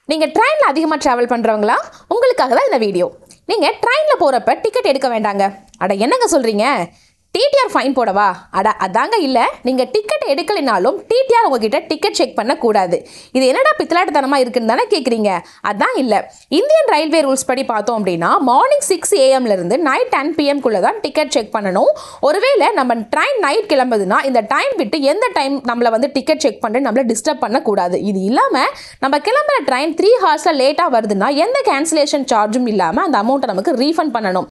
நீங்கள் ட்ரெயினில் அதிகமாக ட்ராவல் பண்ணுறவங்களா? உங்களுக்காக தான் இந்த வீடியோ. நீங்கள் ட்ரெயினில் போகிறப்ப டிக்கெட் எடுக்க வேண்டாங்க. அட என்னங்க சொல்கிறீங்க? டிடிஆர் ஃபைன் போடவா? அட அதாங்க இல்லை. நீங்கள் டிக்கெட் எடுக்கலைனாலும் டிடிஆர் உங்ககிட்ட டிக்கெட் செக் பண்ணக்கூடாது. இது என்னடா பித்தலாட்டுத்தனமாக இருக்குன்னு தானே கேட்குறீங்க? அதான் இல்லை. இந்தியன் ரயில்வே ரூல்ஸ் படி பார்த்தோம் அப்படின்னா மார்னிங் 6 AM நைட் 10 PM தான் டிக்கெட் செக் பண்ணணும். ஒருவேளை நம்ம ட்ரெயின் நைட் கிளம்புதுன்னா இந்த டைம் விட்டு எந்த டைம் நம்மளை டிக்கெட் செக் பண்ணிட்டு நம்மளை டிஸ்டர்ப் பண்ணக்கூடாது. இது இல்லாமல் நம்ம கிளம்புற ட்ரெயின் 3 hours லேட்டாக வருதுன்னா எந்த கேன்சலேஷன் சார்ஜும் இல்லாமல் அந்த அமௌண்ட்டை நமக்கு ரீஃபண்ட் பண்ணணும்.